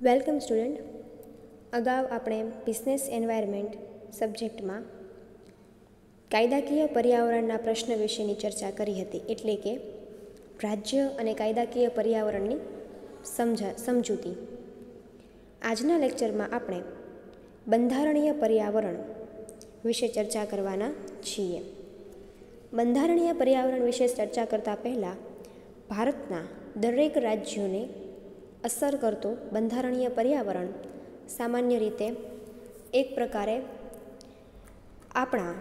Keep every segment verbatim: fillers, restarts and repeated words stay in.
Welcome student. અગાઉ આપણે business environment સબ્જેક્ટમાં કાયદાકીય પર્યાવરણના પ્રશ્ન વિશેની ચર્ચા કરી હતી, એટલે કે રાજ્ય અને કાયદાકીય પર્યાવરણની સમજા સમજૂતી. આજના લેક્ચરમાં આપણે બંધારણીય પર્યાવરણ વિશે ચર્ચા કરવાના છીએ. બંધારણીય પર્યાવરણ વિશે ચર્ચા કરતાં પહેલાં ભારતના દરેક રાજ્યોને અસર કરતો બંધારણીય પર્યાવરણ સામાન્ય રીતે એક પ્રકારે આપણા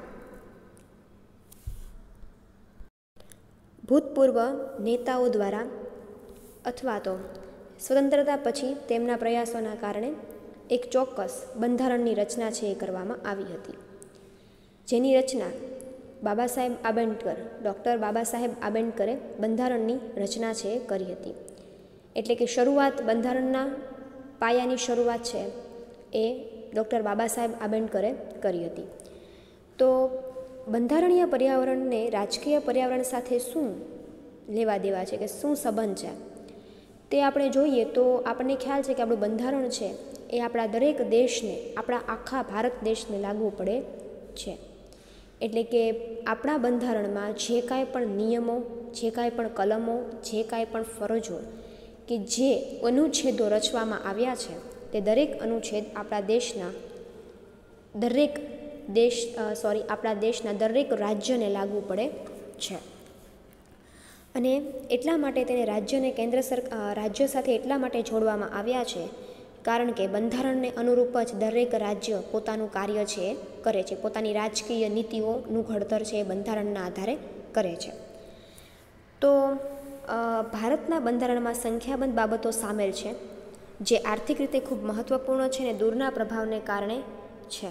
ભૂતપૂર્વ નેતાઓ દ્વારા અથવા તો સ્વતંત્રતા પછી તેમના પ્રયાસોના કારણે એક ચોક્કસ બંધારણની રચના છે એ કરવામાં આવી હતી, જેની રચના બાબા સાહેબ આંબેડકર ડૉક્ટર બાબા સાહેબ આંબેડકરે બંધારણની રચના છે એ કરી હતી. એટલે કે શરૂઆત બંધારણના પાયાની શરૂઆત છે એ ડૉક્ટર બાબા સાહેબ આંબેડકરે કરી હતી. તો બંધારણીય પર્યાવરણને રાજકીય પર્યાવરણ સાથે શું લેવા દેવા છે, કે શું સંબંધ છે, તે આપણે જોઈએ તો આપણને ખ્યાલ છે કે આપણું બંધારણ છે એ આપણા દરેક દેશને, આપણા આખા ભારત દેશને લાગુ પડે છે. એટલે કે આપણા બંધારણમાં જે કાંઈ પણ નિયમો, જે કાંઈ પણ કલમો, જે કાંઈ પણ ફરજો કે જે અનુચ્છેદો રચવામાં આવ્યા છે તે દરેક અનુચ્છેદ આપણા દેશના દરેક દેશ સોરી આપણા દેશના દરેક રાજ્યને લાગુ પડે છે. અને એટલા માટે તેને રાજ્યને કેન્દ્ર સરકાર રાજ્ય સાથે એટલા માટે જોડવામાં આવ્યા છે કારણ કે બંધારણને અનુરૂપ જ દરેક રાજ્ય પોતાનું કાર્ય છે એ કરે છે, પોતાની રાજકીય નીતિઓનું ઘડતર છે એ બંધારણના આધારે કરે છે. તો ભારતના બંધારણમાં સંખ્યાબંધ બાબતો સામેલ છે જે આર્થિક રીતે ખૂબ મહત્વપૂર્ણ છે અને દૂરના પ્રભાવને કારણે છે.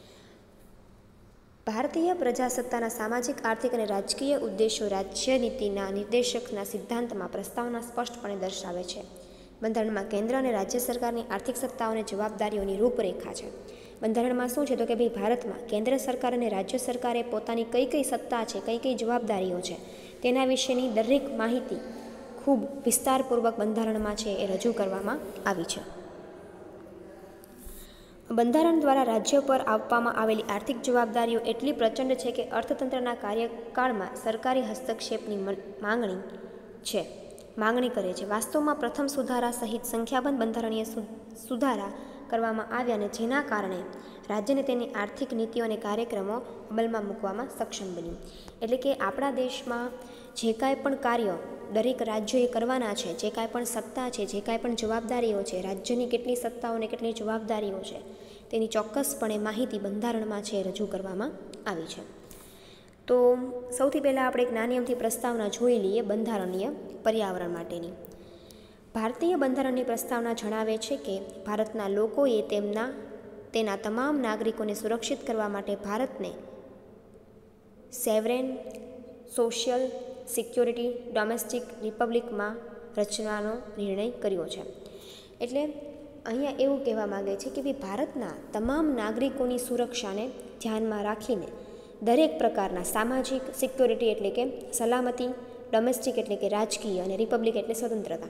ભારતીય પ્રજાસત્તાના સામાજિક, આર્થિક અને રાજકીય ઉદ્દેશો રાજ્યનીતિના નિર્દેશકના સિદ્ધાંતમાં પ્રસ્તાવના સ્પષ્ટપણે દર્શાવે છે. બંધારણમાં કેન્દ્ર અને રાજ્ય સરકારની આર્થિક સત્તાઓને જવાબદારીઓની રૂપરેખા છે. બંધારણમાં શું છે તો કે ભાઈ ભારતમાં કેન્દ્ર સરકાર અને રાજ્ય સરકારે પોતાની કઈ કઈ સત્તા છે, કઈ કઈ જવાબદારીઓ છે તેના વિશેની દરેક માહિતી ખૂબ વિસ્તારપૂર્વક બંધારણમાં છે એ રજૂ કરવામાં આવી છે. બંધારણ દ્વારા રાજ્ય પર આપવામાં આવેલી આર્થિક જવાબદારીઓ એટલી પ્રચંડ છે કે અર્થતંત્રના કાર્યકાળમાં સરકારી હસ્તક્ષેપની માંગણી છે માંગણી કરે છે. વાસ્તવમાં પ્રથમ સુધારા સહિત સંખ્યાબંધ બંધારણીય સુધારા કરવામાં આવ્યા અને જેના કારણે રાજ્યને તેની આર્થિક નીતિઓ અને કાર્યક્રમો અમલમાં મૂકવામાં સક્ષમ બન્યું. એટલે કે આપણા દેશમાં જે કાંઈ પણ કાર્ય દરેક રાજ્યોએ કરવાના છે, જે કાંઈ પણ સત્તા છે, જે કાંઈ પણ જવાબદારીઓ છે, રાજ્યની કેટલી સત્તાઓ અને કેટલી જવાબદારીઓ છે તેની ચોક્કસપણે માહિતી બંધારણમાં છે રજૂ કરવામાં આવી છે. તો સૌથી પહેલાં આપણે એક નાની અમથી પ્રસ્તાવના જોઈ લઈએ બંધારણીય પર્યાવરણ માટેની. ભારતીય બંધારણની પ્રસ્તાવના જણાવે છે કે ભારતના લોકોએ તેમના તેના તમામ નાગરિકોને સુરક્ષિત કરવા માટે ભારતને સેવરેન, સોશિયલ સિક્યોરિટી, ડોમેસ્ટિક રિપબ્લિકમાં રચવાનો નિર્ણય કર્યો છે. એટલે અહીંયા એવું કહેવા માગે છે કે ભાઈ ભારતના તમામ નાગરિકોની સુરક્ષાને ધ્યાનમાં રાખીને દરેક પ્રકારના સામાજિક, સિક્યોરિટી એટલે કે સલામતી, ડોમેસ્ટિક એટલે કે રાજકીય અને રિપબ્લિક એટલે સ્વતંત્રતા.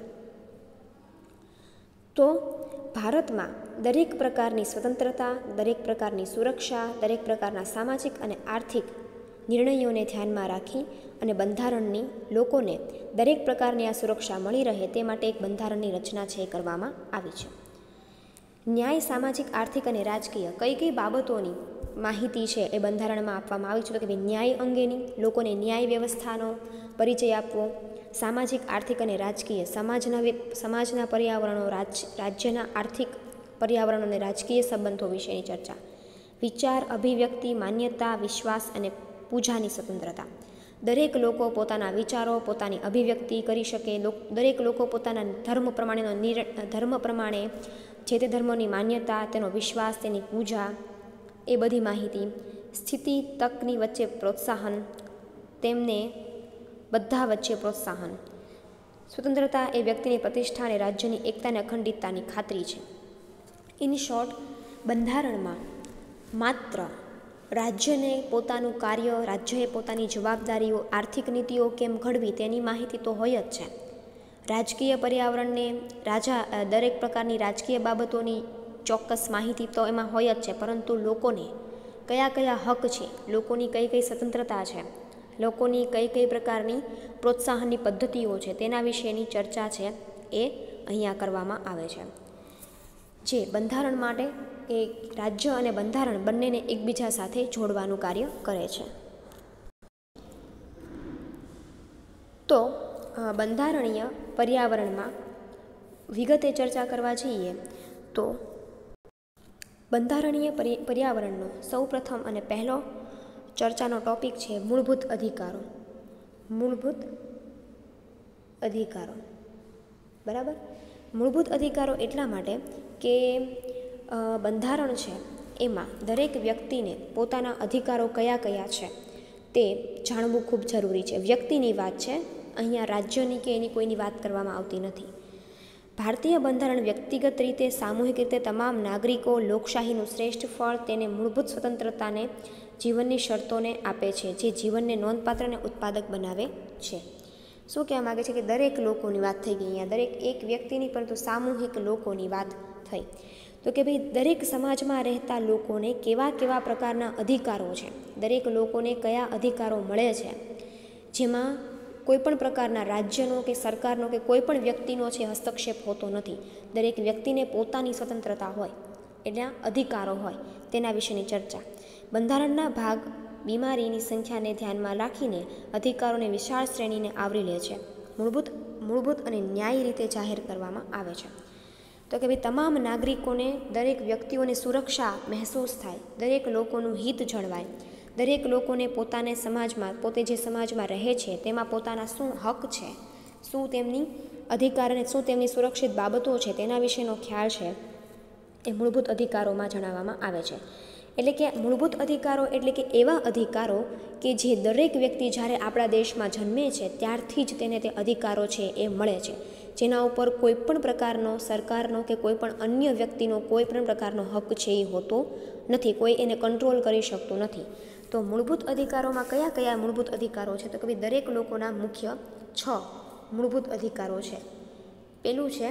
તો ભારતમાં દરેક પ્રકારની સ્વતંત્રતા, દરેક પ્રકારની સુરક્ષા, દરેક પ્રકારના સામાજિક અને આર્થિક નિર્ણયોને ધ્યાનમાં રાખી અને બંધારણની લોકોને દરેક પ્રકારની આ સુરક્ષા મળી રહે તે માટે એક બંધારણની રચના છે એ કરવામાં આવી છે. ન્યાય, સામાજિક, આર્થિક અને રાજકીય કઈ કઈ બાબતોની માહિતી છે એ બંધારણમાં આપવામાં આવી છે તો કે ભાઈ ન્યાય અંગેની, લોકોને ન્યાય વ્યવસ્થાનો પરિચય આપવો, સામાજિક, આર્થિક અને રાજકીય સમાજના સમાજના પર્યાવરણો, રાજ રાજ્યના આર્થિક પર્યાવરણ અને રાજકીય સંબંધો વિશેની ચર્ચા, વિચાર, અભિવ્યક્તિ, માન્યતા, વિશ્વાસ અને પૂજાની સ્વતંત્રતા. દરેક લોકો પોતાના વિચારો, પોતાની અભિવ્યક્તિ કરી શકે, દરેક લોકો પોતાના ધર્મ પ્રમાણેનો નિર ધર્મ પ્રમાણે જે તે ધર્મોની માન્યતા, તેનો વિશ્વાસ, તેની પૂજા, એ બધી માહિતી, સ્થિતિ, તકની વચ્ચે પ્રોત્સાહન, તેમને બધા વચ્ચે પ્રોત્સાહન. સ્વતંત્રતા એ વ્યક્તિની પ્રતિષ્ઠા અને રાજ્યની એકતા અને અખંડિતતાની ખાતરી છે. ઇન શોર્ટ, બંધારણમાં માત્ર રાજ્યને પોતાનું કાર્ય, રાજ્યએ પોતાની જવાબદારીઓ, આર્થિક નીતિઓ કેમ ઘડવી તેની માહિતી તો હોય જ છે. રાજકીય પર્યાવરણને રાજા દરેક પ્રકારની રાજકીય બાબતોની ચોક્કસ માહિતી તો એમાં હોય જ છે, પરંતુ લોકોને કયા કયા હક છે, લોકોની કઈ કઈ સ્વતંત્રતા છે, લોકોની કઈ કઈ પ્રકારની પ્રોત્સાહનની પદ્ધતિઓ છે, તેના વિશેની ચર્ચા છે એ અહીંયા કરવામાં આવે છે, જે બંધારણ માટે એ રાજ્ય અને બંધારણ બંનેને એકબીજા સાથે જોડવાનું કાર્ય કરે છે. તો બંધારણીય પર્યાવરણમાં વિગતે ચર્ચા કરવા જઈએ તો બંધારણીય પર્યાવરણનો સૌપ્રથમ અને પહેલો ચર્ચાનો ટોપિક છે મૂળભૂત અધિકારો. મૂળભૂત અધિકારો બરાબર. મૂળભૂત અધિકારો એટલા માટે કે બંધારણ છે એમાં દરેક વ્યક્તિને પોતાના અધિકારો કયા કયા છે તે જાણવું ખૂબ જરૂરી છે. વ્યક્તિની વાત છે, અહીંયા રાજ્યની કે એની કોઈની વાત કરવામાં આવતી નથી. ભારતીય બંધારણ વ્યક્તિગત રીતે, સામૂહિક રીતે તમામ નાગરિકો લોકશાહીનું શ્રેષ્ઠ ફળ તેને મૂળભૂત સ્વતંત્રતાને જીવનની શરતોને આપે છે, જે જીવનને નોંધપાત્ર અને ઉત્પાદક બનાવે છે. શું કહેવા માગે છે કે દરેક લોકોની વાત થઈ ગઈ અહીંયા, દરેક એક વ્યક્તિની પરંતુ સામૂહિક લોકોની વાત થઈ. તો કે ભાઈ દરેક સમાજમાં રહેતા લોકોને કેવા કેવા પ્રકારના અધિકારો છે, દરેક લોકોને કયા અધિકારો મળે છે, જેમાં કોઈપણ પ્રકારના રાજ્યનો કે સરકારનો કે કોઈપણ વ્યક્તિનો છે હસ્તક્ષેપ હોતો નથી. દરેક વ્યક્તિને પોતાની સ્વતંત્રતા હોય, એના અધિકારો હોય, તેના વિશેની ચર્ચા. બંધારણના ભાગ બીમારીની સંખ્યાને ધ્યાનમાં રાખીને અધિકારોને વિશાળ શ્રેણીને આવરી લે છે. મૂળભૂત મૂળભૂત અને ન્યાયી રીતે જાહેર કરવામાં આવે છે. તો કે ભાઈ તમામ નાગરિકોને, દરેક વ્યક્તિઓને સુરક્ષા મહેસૂસ થાય, દરેક લોકોનું હિત જળવાય, દરેક લોકોને પોતાને સમાજમાં, પોતે જે સમાજમાં રહે છે તેમાં પોતાના શું હક છે, શું તેમની અધિકાર અને શું તેમની સુરક્ષિત બાબતો છે તેના વિશેનો ખ્યાલ છે એ મૂળભૂત અધિકારોમાં જણાવવામાં આવે છે. એટલે કે મૂળભૂત અધિકારો એટલે કે એવા અધિકારો કે જે દરેક વ્યક્તિ જ્યારે આપણા દેશમાં જન્મે છે ત્યારથી જ તેને તે અધિકારો છે એ મળે છે, જેના ઉપર કોઈપણ પ્રકારનો સરકારનો કે કોઈપણ અન્ય વ્યક્તિનો કોઈપણ પ્રકારનો હક છે એ હોતો નથી, કોઈ એને કંટ્રોલ કરી શકતું નથી. તો મૂળભૂત અધિકારોમાં કયા કયા મૂળભૂત અધિકારો છે? તો કે ભાઈ દરેક લોકોના મુખ્ય છ મૂળભૂત અધિકારો છે. પેલું છે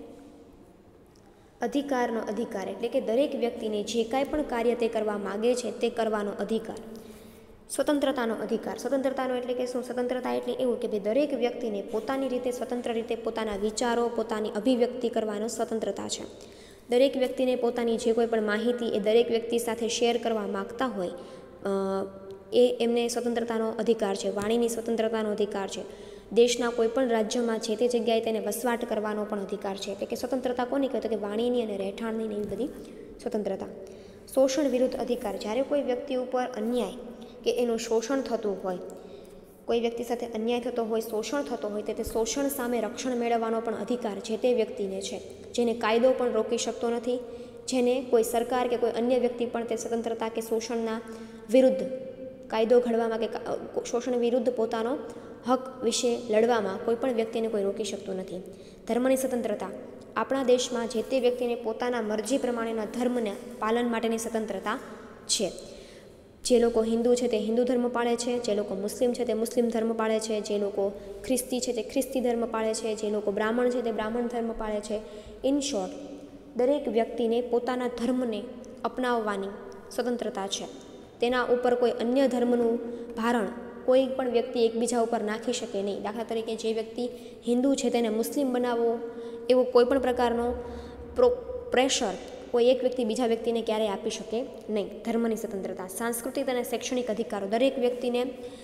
અધિકારનો અધિકાર, એટલે કે દરેક વ્યક્તિને જે કાંઈ પણ કાર્ય તે કરવા માગે છે તે કરવાનો અધિકાર. સ્વતંત્રતાનો અધિકાર, સ્વતંત્રતાનો એટલે કે શું? સ્વતંત્રતા એટલે એવું કે ભાઈ દરેક વ્યક્તિને પોતાની રીતે સ્વતંત્ર રીતે પોતાના વિચારો, પોતાની અભિવ્યક્તિ કરવાનો સ્વતંત્રતા છે. દરેક વ્યક્તિને પોતાની જે કોઈ પણ માહિતી એ દરેક વ્યક્તિ સાથે શેર કરવા માગતા હોય એ એમને સ્વતંત્રતાનો અધિકાર છે. વાણીની સ્વતંત્રતાનો અધિકાર છે. દેશના કોઈપણ રાજ્યમાં જે તે જગ્યાએ તેને વસવાટ કરવાનો પણ અધિકાર છે. એટલે કે સ્વતંત્રતા કોની કહેવાય? તો કે વાણીની અને રહેઠાણની એવી બધી સ્વતંત્રતા. શોષણ વિરુદ્ધ અધિકાર, જ્યારે કોઈ વ્યક્તિ ઉપર અન્યાય કે એનું શોષણ થતું હોય, કોઈ વ્યક્તિ સાથે અન્યાય થતો હોય, શોષણ થતો હોય, તો તે શોષણ સામે રક્ષણ મેળવવાનો પણ અધિકાર જે તે વ્યક્તિને છે, જેને કાયદો પણ રોકી શકતો નથી, જેને કોઈ સરકાર કે કોઈ અન્ય વ્યક્તિ પણ તે સ્વતંત્રતા કે શોષણના વિરુદ્ધ કાયદો ઘડવામાં કે શોષણ વિરુદ્ધ પોતાનો હક વિશે લડવામાં કોઈ પણ વ્યક્તિને કોઈ રોકી શકતું નથી. ધર્મની સ્વતંત્રતા, આપણા દેશમાં જે તે વ્યક્તિને પોતાના મરજી પ્રમાણેના ધર્મના પાલન માટેની સ્વતંત્રતા છે. જે લોકો હિન્દુ છે તે હિન્દુ ધર્મ પાળે છે, જે લોકો મુસ્લિમ છે તે મુસ્લિમ ધર્મ પાળે છે, જે લોકો ખ્રિસ્તી છે તે ખ્રિસ્તી ધર્મ પાળે છે, જે લોકો બ્રાહ્મણ છે તે બ્રાહ્મણ ધર્મ પાળે છે. ઇન શોર્ટ, દરેક વ્યક્તિને પોતાના ધર્મને અપનાવવાની સ્વતંત્રતા છે. તેના ઉપર કોઈ અન્ય ધર્મનું ભારણ કોઈ પણ વ્યક્તિ એકબીજા ઉપર નાખી શકે નહીં. દાખલા તરીકે જે વ્યક્તિ હિન્દુ છે તેને મુસ્લિમ બનાવવો એવો કોઈ પણ પ્રકારનો પ્રો પ્રેશર કોઈ એક વ્યક્તિ બીજા વ્યક્તિને ક્યારેય આપી શકે નહીં. ધર્મની સ્વતંત્રતા. સાંસ્કૃતિક અને શૈક્ષણિક અધિકારો, દરેક વ્યક્તિને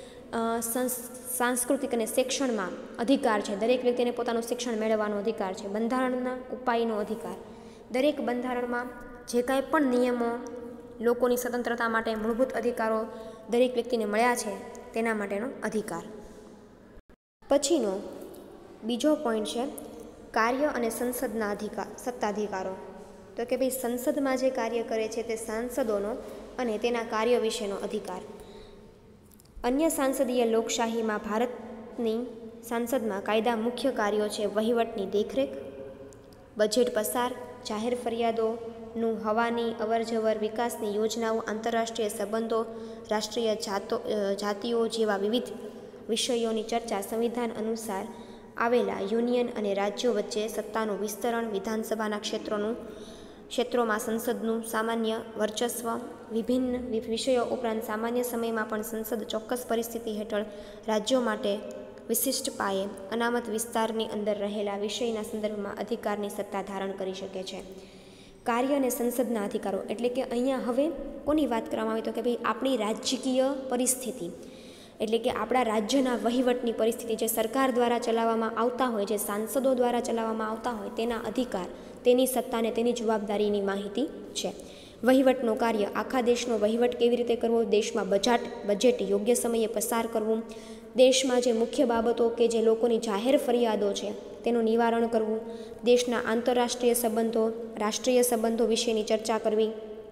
સાંસ્કૃતિક અને શિક્ષણમાં અધિકાર છે. દરેક વ્યક્તિને પોતાનું શિક્ષણ મેળવવાનો અધિકાર છે. બંધારણના ઉપાયનો અધિકાર, દરેક બંધારણમાં જે કાંઈ પણ નિયમો લોકોની સ્વતંત્રતા માટે મૂળભૂત અધિકારો દરેક વ્યક્તિને મળ્યા છે તેના માટેનો અધિકાર. પછીનો બીજો પોઈન્ટ છે કાર્ય અને સંસદના અધિકાર, સત્તાધિકારો. તો કે ભાઈ સંસદમાં જે કાર્ય કરે છે તે સાંસદોનો અને તેના કાર્ય વિશેનો અધિકાર. અન્ય સાંસદીય લોકશાહીમાં ભારતની સાંસદમાં કાયદા મુખ્ય કાર્યો છે વહીવટની દેખરેખ, બજેટ પસાર, જાહેર ફરિયાદોનું હવાની અવરજવર, વિકાસની યોજનાઓ, આંતરરાષ્ટ્રીય સંબંધો, રાષ્ટ્રીય જાતો જાતિઓ જેવા વિવિધ વિષયોની ચર્ચા સંવિધાન અનુસાર આવેલા યુનિયન અને રાજ્યો વચ્ચે સત્તાનું વિસ્તરણ, વિધાનસભાના ક્ષેત્રોનું ક્ષેત્રોમાં સંસદનું સામાન્ય વર્ચસ્વ, વિભિન્ન વિષયો ઉપરાંત સામાન્ય સમયમાં પણ સંસદ ચોક્કસ પરિસ્થિતિ હેઠળ રાજ્યો માટે વિશિષ્ટ પાયે અનામત વિસ્તારની અંદર રહેલા વિષયના સંદર્ભમાં અધિકારની સત્તા ધારણ કરી શકે છે. કાર્ય અને સંસદના અધિકારો એટલે કે અહીંયા હવે કોની વાત કરવામાં આવી તો કે ભાઈ આપણી રાજકીય પરિસ્થિતિ એટલે કે આપણા રાજ્યના વહીવટની પરિસ્થિતિ જે સરકાર દ્વારા ચલાવવામાં આવતા હોય, જે સાંસદો દ્વારા ચલાવવામાં આવતા હોય તેના અધિકાર, તેની સત્તા અને તેની જવાબદારીની માહિતી છે. વહીવટનું કાર્ય, આખા દેશનો વહીવટ કેવી રીતે કરવો, દેશમાં બજાટ બજેટ યોગ્ય સમયે પસાર કરવું, દેશમાં જે મુખ્ય બાબતો કે જે લોકોની જાહેર ફરિયાદો છે તેનું નિવારણ કરવું, દેશના આંતરરાષ્ટ્રીય સંબંધો, રાષ્ટ્રીય સંબંધો વિશેની ચર્ચા કરવી,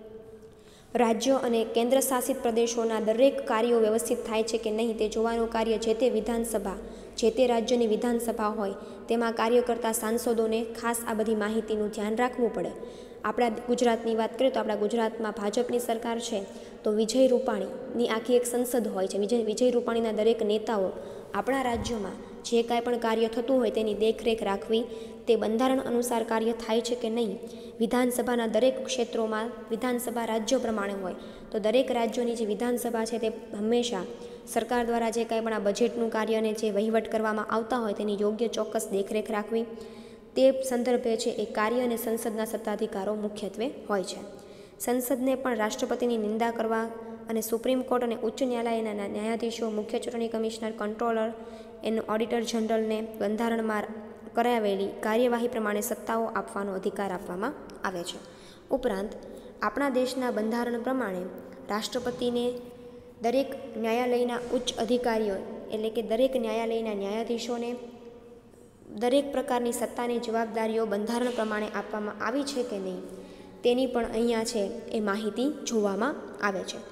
રાજ્યો અને કેન્દ્ર શાસિત પ્રદેશોના દરેક કાર્યો વ્યવસ્થિત થાય છે કે નહીં તે જોવાનું કાર્ય જે તે વિધાનસભા, જે તે રાજ્યની વિધાનસભા હોય તેમાં કાર્ય કરતા સાંસદોને ખાસ આ બધી માહિતીનું ધ્યાન રાખવું પડે. આપણા ગુજરાતની વાત કરીએ તો આપણા ગુજરાતમાં ભાજપની સરકાર છે તો વિજય રૂપાણીની આખી એક સંસદ હોય છે. વિજય વિજય રૂપાણીના દરેક નેતાઓ આપણા રાજ્યોમાં જે કાંઈ પણ કાર્ય થતું હોય તેની દેખરેખ રાખવી, તે બંધારણ અનુસાર કાર્ય થાય છે કે નહીં, વિધાનસભાના દરેક ક્ષેત્રોમાં વિધાનસભા રાજ્યો પ્રમાણે હોય તો દરેક રાજ્યોની જે વિધાનસભા છે તે હંમેશા સરકાર દ્વારા જે કાંઈ પણ આ બજેટનું કાર્ય અને જે વહીવટ કરવામાં આવતા હોય તેની યોગ્ય ચોક્કસ દેખરેખ રાખવી, તે સંદર્ભે છે એ કાર્ય અને સંસદના સત્તાધિકારો મુખ્યત્વે હોય છે. સંસદને પણ રાષ્ટ્રપતિની નિંદા કરવા અને સુપ્રીમ કોર્ટ અને ઉચ્ચ ન્યાયાલયના ન્યાયાધીશો, મુખ્ય ચૂંટણી કમિશનર, કંટ્રોલર, એનું ઓડિટર જનરલને બંધારણમાં કરાવેલી કાર્યવાહી પ્રમાણે સત્તાઓ આપવાનો અધિકાર આપવામાં આવે છે. ઉપરાંત આપણા દેશના બંધારણ પ્રમાણે રાષ્ટ્રપતિને દરેક ન્યાયાલયના ઉચ્ચ અધિકારીઓ એટલે કે દરેક ન્યાયાલયના ન્યાયાધીશોને દરેક પ્રકારની સત્તાની જવાબદારીઓ બંધારણ પ્રમાણે આપવામાં આવી છે કે નહીં તેની પણ અહીંયા છે એ માહિતી જોવામાં આવે છે.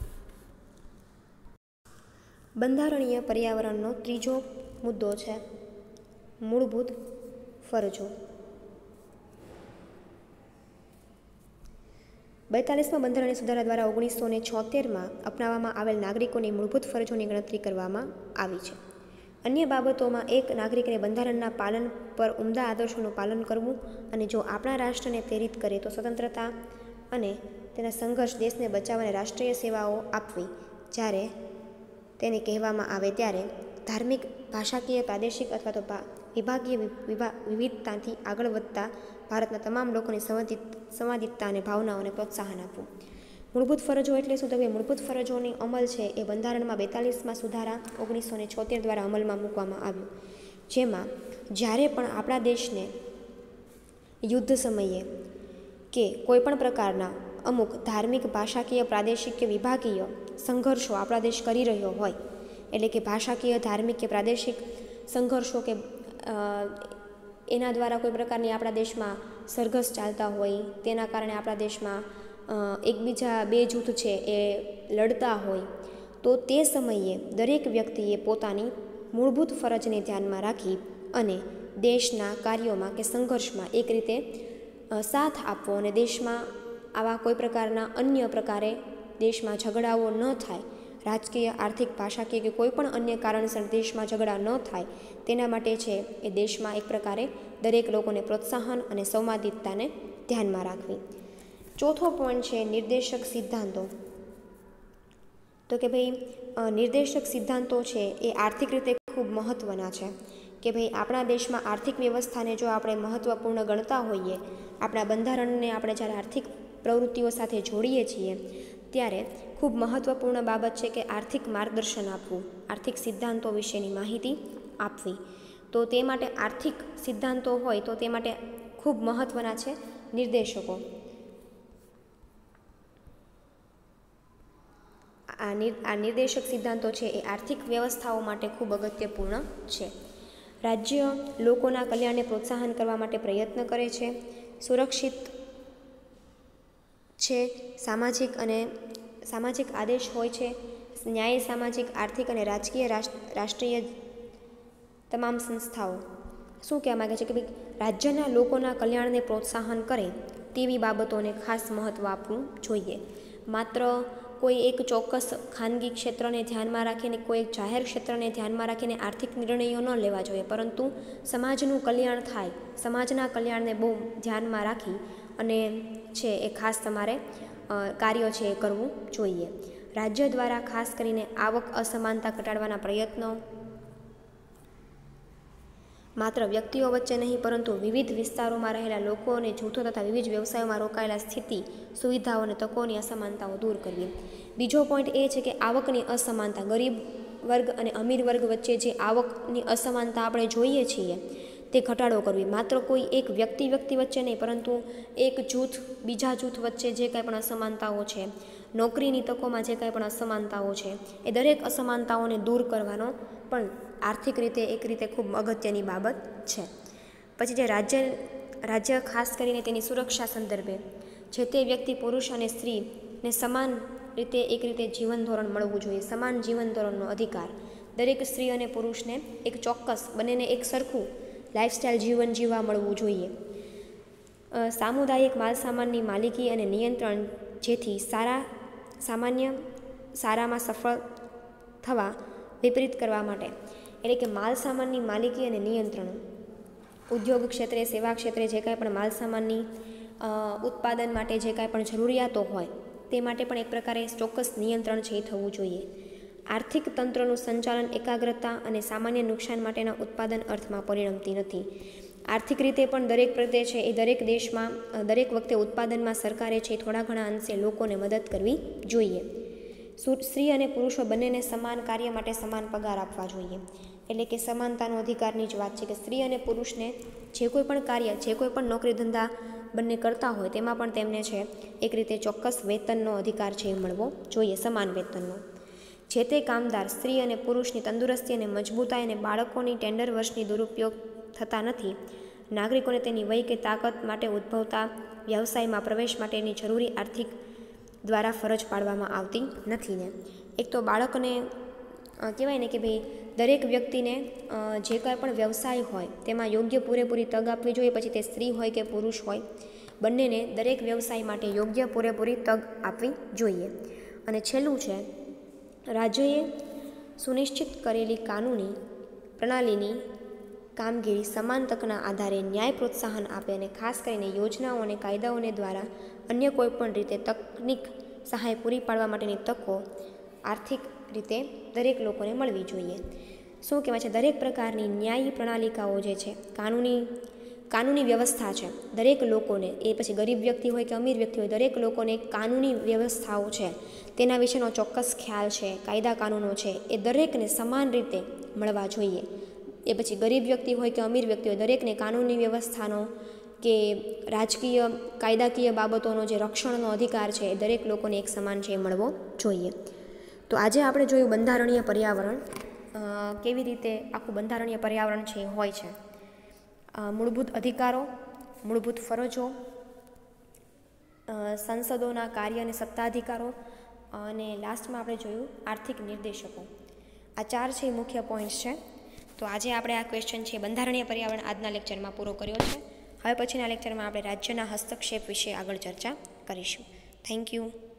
બંધારણીય પર્યાવરણનો ત્રીજો મુદ્દો છે મૂળભૂત ફરજો. બેતાલીસમાં બંધારણીય સુધારા દ્વારા ઓગણીસો ને છોતેરમાં અપનાવવામાં આવેલ નાગરિકોની મૂળભૂત ફરજોની ગણતરી કરવામાં આવી છે. અન્ય બાબતોમાં એક નાગરિકને બંધારણના પાલન પર ઉમદા આદર્શોનું પાલન કરવું અને જો આપણા રાષ્ટ્રને પ્રેરિત કરે તો સ્વતંત્રતા અને તેના સંઘર્ષ, દેશને બચાવવા અને રાષ્ટ્રીય સેવાઓ આપવી. જ્યારે તેને કહેવામાં આવે ત્યારે ધાર્મિક, ભાષાકીય, પ્રાદેશિક અથવા તો વિભાગીય વિવિધતાથી આગળ વધતા ભારતના તમામ લોકોની સંવાદિત સંવાદિતતા અને ભાવનાઓને પ્રોત્સાહન આપવું. મૂળભૂત ફરજો એટલે શું? તો કે મૂળભૂત ફરજોની અમલ છે એ બંધારણમાં બેતાલીસમાં સુધારા ઓગણીસો ને છોતેર દ્વારા અમલમાં મૂકવામાં આવ્યું, જેમાં જ્યારે પણ આપણા દેશને યુદ્ધ સમયે કે કોઈપણ પ્રકારના અમુક ધાર્મિક, ભાષાકીય, પ્રાદેશિક કે વિભાગીય સંઘર્ષો આપણા દેશ કરી રહ્યો હોય એટલે કે ભાષાકીય, ધાર્મિક કે પ્રાદેશિક સંઘર્ષો કે એના દ્વારા કોઈ પ્રકારની આપણા દેશમાં સરઘસ ચાલતા હોય, તેના કારણે આપણા દેશમાં એકબીજા બે જૂથ છે એ લડતા હોય તો તે સમયે દરેક વ્યક્તિએ પોતાની મૂળભૂત ફરજને ધ્યાનમાં રાખી અને દેશના કાર્યોમાં કે સંઘર્ષમાં એક રીતે સાથ આપવો અને દેશમાં આવા કોઈ પ્રકારના અન્ય પ્રકારે દેશમાં ઝઘડાઓ ન થાય, રાજકીય, આર્થિક, ભાષાકીય કે કોઈ પણ અન્ય કારણસર દેશમાં ઝઘડા ન થાય તેના માટે છે એ દેશમાં એક પ્રકારે દરેક લોકોને પ્રોત્સાહન અને સંવાદિતતાને ધ્યાનમાં રાખવી. ચોથો પોઈન્ટ છે નિર્દેશક સિદ્ધાંતો. તો કે ભાઈ નિર્દેશક સિદ્ધાંતો છે એ આર્થિક રીતે ખૂબ મહત્ત્વના છે કે ભાઈ આપણા દેશમાં આર્થિક વ્યવસ્થાને જો આપણે મહત્ત્વપૂર્ણ ગણતા હોઈએ, આપણા બંધારણને આપણે જ્યારે આર્થિક પ્રવૃત્તિઓ સાથે જોડીએ છીએ ત્યારે ખૂબ મહત્ત્વપૂર્ણ બાબત છે કે આર્થિક માર્ગદર્શન આપવું, આર્થિક સિદ્ધાંતો વિશેની માહિતી આપવી. તો તે માટે આર્થિક સિદ્ધાંતો હોય તો તે માટે ખૂબ મહત્ત્વના છે નિર્દેશકો. આ નિર આ નિર્દેશક સિદ્ધાંતો છે એ આર્થિક વ્યવસ્થાઓ માટે ખૂબ અગત્યપૂર્ણ છે. રાજ્ય લોકોના કલ્યાણને પ્રોત્સાહન કરવા માટે પ્રયત્ન કરે છે, સુરક્ષિત છે, સામાજિક અને સામાજિક આદેશ હોય છે, ન્યાય, સામાજિક, આર્થિક અને રાજકીય રાષ્ટ્રીય તમામ સંસ્થાઓ શું કહેવા માગે છે કે ભાઈ રાજ્યના લોકોના કલ્યાણને પ્રોત્સાહન કરે તેવી બાબતોને ખાસ મહત્ત્વ આપવું જોઈએ. માત્ર કોઈ એક ચોક્કસ ખાનગી ક્ષેત્રને ધ્યાનમાં રાખીને, કોઈ એક જાહેર ક્ષેત્રને ધ્યાનમાં રાખીને આર્થિક નિર્ણયો ન લેવા જોઈએ, પરંતુ સમાજનું કલ્યાણ થાય, સમાજના કલ્યાણને બહુ ધ્યાનમાં રાખી અને છે એ ખાસ તમારે કાર્યો છે એ કરવું જોઈએ. રાજ્ય દ્વારા ખાસ કરીને આવક અસમાનતા ઘટાડવાના પ્રયત્નો માત્ર વ્યક્તિઓ વચ્ચે નહીં, પરંતુ વિવિધ વિસ્તારોમાં રહેલા લોકો અને જૂથો તથા વિવિધ વ્યવસાયોમાં રોકાયેલા સ્થિતિ, સુવિધાઓ અને તકોની અસમાનતાઓ દૂર કરવી. બીજો પોઈન્ટ એ છે કે આવકની અસમાનતા, ગરીબ વર્ગ અને અમીર વર્ગ વચ્ચે જે આવકની અસમાનતા આપણે જોઈએ છીએ તે ઘટાડો કરવી. માત્ર કોઈ એક વ્યક્તિ વ્યક્તિ વચ્ચે નહીં, પરંતુ એક જૂથ બીજા જૂથ વચ્ચે જે કાંઈ પણ અસમાનતાઓ છે, નોકરીની તકોમાં જે કાંઈ પણ અસમાનતાઓ છે, એ દરેક અસમાનતાઓને દૂર કરવાનો પણ આર્થિક રીતે એક રીતે ખૂબ અગત્યની બાબત છે. પછી જે રાજ્ય રાજ્ય ખાસ કરીને તેની સુરક્ષા સંદર્ભે જે તે વ્યક્તિ પુરુષ અને સ્ત્રીને સમાન રીતે એક રીતે જીવન ધોરણ મળવું જોઈએ. સમાન જીવન ધોરણનો અધિકાર દરેક સ્ત્રી અને પુરુષને એક ચોક્કસ બંનેને એક સરખું લાઈફસ્ટાઈલ જીવન જીવવા મળવું જોઈએ. સામુદાયિક માલસામાનની માલિકી અને નિયંત્રણ, જેથી સારા સામાન્ય સારામાં સફળ થવા વિપરીત કરવા માટે, એટલે કે માલસામાનની માલિકી અને નિયંત્રણ, ઉદ્યોગ ક્ષેત્રે, સેવા ક્ષેત્રે જે કાંઈ પણ માલસામાનની ઉત્પાદન માટે જે કાંઈ પણ જરૂરિયાતો હોય તે માટે પણ એક પ્રકારે ચોક્કસ નિયંત્રણ છે એ થવું જોઈએ. આર્થિક તંત્રનું સંચાલન એકાગ્રતા અને સામાન્ય નુકસાન માટેના ઉત્પાદન અર્થમાં પરિણમતી નથી. આર્થિક રીતે પણ દરેક પ્રત્યે છે એ દરેક દેશમાં દરેક વખતે ઉત્પાદનમાં સરકારે છે થોડા ઘણા અંશે લોકોને મદદ કરવી જોઈએ. સ્ત્રી અને પુરુષો બંનેને સમાન કાર્ય માટે સમાન પગાર આપવા જોઈએ. એટલે કે સમાનતાનો અધિકારની જ વાત છે કે સ્ત્રી અને પુરુષને જે કોઈ પણ કાર્ય, જે કોઈ પણ નોકરી ધંધા બંને કરતા હોય તેમાં પણ તેમને છે એક રીતે ચોક્કસ વેતનનો અધિકાર છે એ મળવો જોઈએ, સમાન વેતનનો. જે તે કામદાર સ્ત્રી અને પુરુષની તંદુરસ્તી અને મજબૂતાઈ અને બાળકોની ટેન્ડર વર્ષની દુરુપયોગ થતા નથી. નાગરિકોને તેની વય કે તાકાત માટે ઉદ્ભવતા વ્યવસાયમાં પ્રવેશ માટેની જરૂરી આર્થિક દ્વારા ફરજ પાડવામાં આવતી નથી. ને એક તો બાળકને કહેવાય ને કે ભાઈ દરેક વ્યક્તિને જે કાંઈ પણ વ્યવસાય હોય તેમાં યોગ્ય પૂરેપૂરી તક આપવી જોઈએ. પછી તે સ્ત્રી હોય કે પુરુષ હોય, બંનેને દરેક વ્યવસાય માટે યોગ્ય પૂરેપૂરી તક આપવી જોઈએ. અને છેલ્લું છે, રાજ્યએ સુનિશ્ચિત કરેલી કાનૂની પ્રણાલીની કામગીરી સમાન તકના આધારે ન્યાય પ્રોત્સાહન આપે અને ખાસ કરીને યોજનાઓ અને કાયદાઓને દ્વારા અન્ય કોઈપણ રીતે તકનીક સહાય પૂરી પાડવા માટેની તકો આર્થિક રીતે દરેક લોકોને મળવી જોઈએ. શું કહેવાય છે, દરેક પ્રકારની ન્યાયી પ્રણાલિકાઓ જે છે, કાનૂની કાનૂની વ્યવસ્થા છે, દરેક લોકોને, એ પછી ગરીબ વ્યક્તિ હોય કે અમીર વ્યક્તિ હોય, દરેક લોકોને કાનૂની વ્યવસ્થાઓ છે તેના વિશેનો ચોક્કસ ખ્યાલ છે, કાયદા કાનૂનો છે એ દરેકને સમાન રીતે મળવા જોઈએ. એ પછી ગરીબ વ્યક્તિ હોય કે અમીર વ્યક્તિ હોય, દરેકને કાનૂની વ્યવસ્થાનો કે રાજકીય કાયદાકીય બાબતોનો જે રક્ષણનો અધિકાર છે એ દરેક લોકોને એક સમાન છે એ મળવો જોઈએ. તો આજે આપણે જોયું બંધારણીય પર્યાવરણ, કેવી રીતે આખું બંધારણીય પર્યાવરણ છે એ હોય છે. મૂળભૂત અધિકારો, મૂળભૂત ફરજો, સંસદોના કાર્ય અને સત્તાધિકારો, અને લાસ્ટમાં આપણે જોયું આર્થિક નિર્દેશકો. આ ચાર છે એ મુખ્ય પોઈન્ટ્સ છે. તો આજે આપણે આ ક્વેશ્ચન છે બંધારણીય પર્યાવરણ આજના લેક્ચરમાં પૂરો કર્યો છે. હવે પછીના લેક્ચરમાં આપણે રાજ્યના હસ્તક્ષેપ વિશે આગળ ચર્ચા કરીશું. Thank you.